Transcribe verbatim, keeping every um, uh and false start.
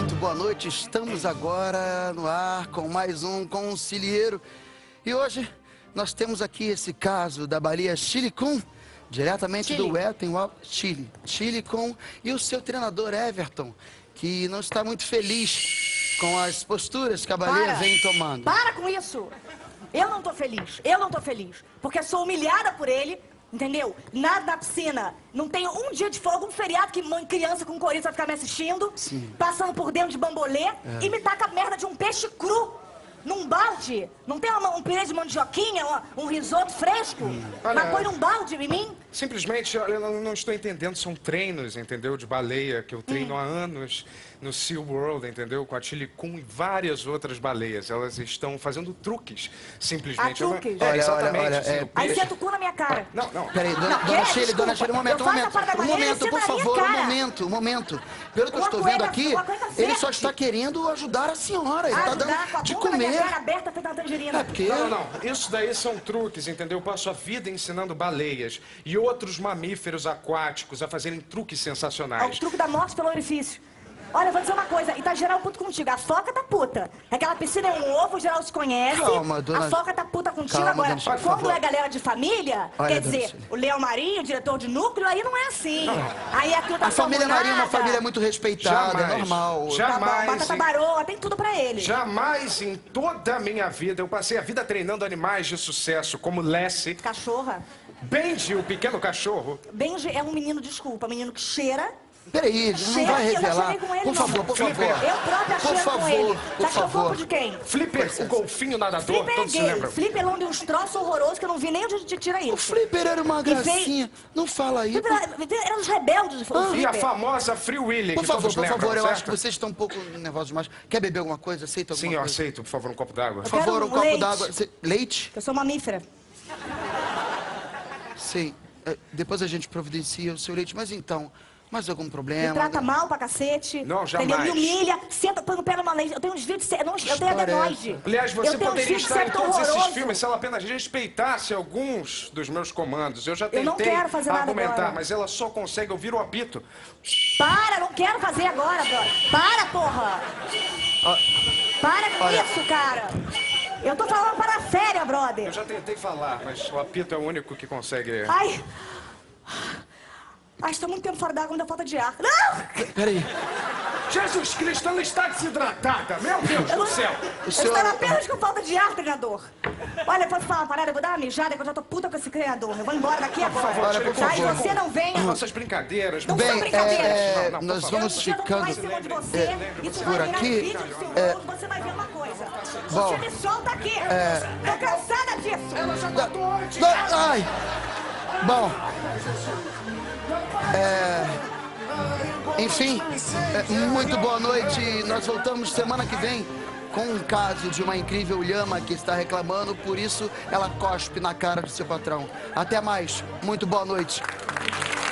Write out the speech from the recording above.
muito boa noite. Estamos agora no ar com mais um Consilheiro. E hoje nós temos aqui esse caso da baleia Chilicum, diretamente Chile. do Wellington, Chile. Chilicum e o seu treinador Everton, que não está muito feliz com as posturas que a baleia Para. vem tomando. Para com isso! Eu não tô feliz, eu não tô feliz, porque sou humilhada por ele, entendeu? Nada na piscina, não tenho um dia de folga, um feriado que mãe criança com coriza vai ficar me assistindo, Sim. passando por dentro de bambolê É. e me taca a merda de um peixe cru. Num balde, não tem uma, um purê de mandioquinha, uma, um risoto fresco? Olha, Mas põe num balde em mim? Simplesmente, olha, eu não, não estou entendendo, são treinos, entendeu? De baleia, que eu treino há anos no Sea World, entendeu? Com a Chilicum e várias outras baleias. Elas estão fazendo truques, simplesmente. Ah, truques? É, Olha, exatamente. olha, olha, assim, é- o Aí peixe- senta o cu na minha cara. Não, não. Peraí, dona, Não, dona quer? Shirley, dona Desculpa. Shirley, um momento, Eu um faço a momento. parte da Um baleia, momento, você por na minha favor, um cara. momento, um momento. Pelo que eu Uma estou cueca- vendo aqui, uma cueca ele só verde. está querendo ajudar a senhora. Ele está Ajudar dando com a de bunda na minha comer. cara aberta feita uma tangerina. É, porque... Não, não, não. Isso daí são truques, entendeu? Eu passo a vida ensinando baleias e outros mamíferos aquáticos a fazerem truques É o sensacionais. truque da morte pelo orifício. Olha, eu vou dizer uma coisa, e tá geral puto contigo. A foca tá puta. Aquela piscina é um ovo, geral se conhece. Calma, dona- A foca tá puta contigo. Calma, Agora, dona Shirley, por quando favor. é galera de família, Olha, quer dona dizer, Shirley. o Leão Marinho, o diretor de núcleo, aí não é assim. Aí aquilo tá A família Maria é uma salmonada. família muito respeitada, é Jamais. normal. Já- Tá bom, Jamais, batata hein? baroa, tem tudo pra ele. Jamais em toda a minha vida eu passei a vida treinando animais de sucesso, como Lassie, Cachorra. Benji, o pequeno cachorro. Benji é um menino, desculpa, menino que cheira. Peraí, não Cheira, vai eu já revelar. cheirei com ele, Por não. favor, por favor. Flipper. Eu própria Por cheiro com favor, ele. por Tá achando favor. corpo de quem? Flipper, o golfinho nadador, Flipper é todos se gay. lembram. Flipper é um de uns troços horrorosos que eu não vi nem onde a gente tira O isso. Flipper era uma E veio- gracinha. Não fala aí. Flipper era, era os rebeldes, o E a Flipper. famosa Free Willy, Por que favor, todos por lembram, favor, eu certo? acho que vocês estão um pouco nervosos demais. Quer beber alguma coisa? Aceita alguma Sim, eu coisa? aceito, por favor, um copo d'água. Por quero favor, um um copo leite. d'água. Cê- Leite? Eu sou mamífera. Sim. É, depois a gente providencia o seu leite. Mas então, mais algum problema? Me trata mal pra cacete. Não, jamais. Entendeu? Me humilha. Senta, põe o pé numa leite. Eu tenho uns vídeos... Eu, não, eu tenho História é adenoide. Aliás, você eu tenho uns poderia vídeos estar em septo todos esses horroroso. filmes se ela apenas respeitasse alguns dos meus comandos. Eu já tentei Eu não quero fazer nada argumentar, agora. mas ela só consegue ouvir o apito. Para, não quero fazer agora, brother. Para, porra. Para com olha. isso, cara. Eu tô falando para a séria, brother. Eu já tentei falar, mas o apito é o único que consegue... Ai. Ai, está muito tempo fora d'água, ainda falta de ar. Não! Peraí. Jesus Cristo, ela está desidratada! Meu Deus Eu do não... céu! O Eu senhor- estou apenas com falta de ar, treinador. Olha, posso falar uma parada? Eu vou dar uma mijada que eu já tô puta com esse treinador. Eu vou embora daqui agora. favor, Olha, por Tá? E favor. você não venha. Nossas brincadeiras... Não Bem, são brincadeiras. é, Não, não, por nós favor. vamos Eu não vou lá em ficando... cima de você. é, Isso por vai virar aqui, vídeo do seu é, mundo, você vai ver uma coisa. bom, Você me solta aqui. Tô cansada disso. Ela já Da- da- Ai! Bom, é, enfim, é, muito boa noite. Nós voltamos semana que vem com um caso de uma incrível lhama que está reclamando, por isso ela cospe na cara do seu patrão. Até mais, muito boa noite.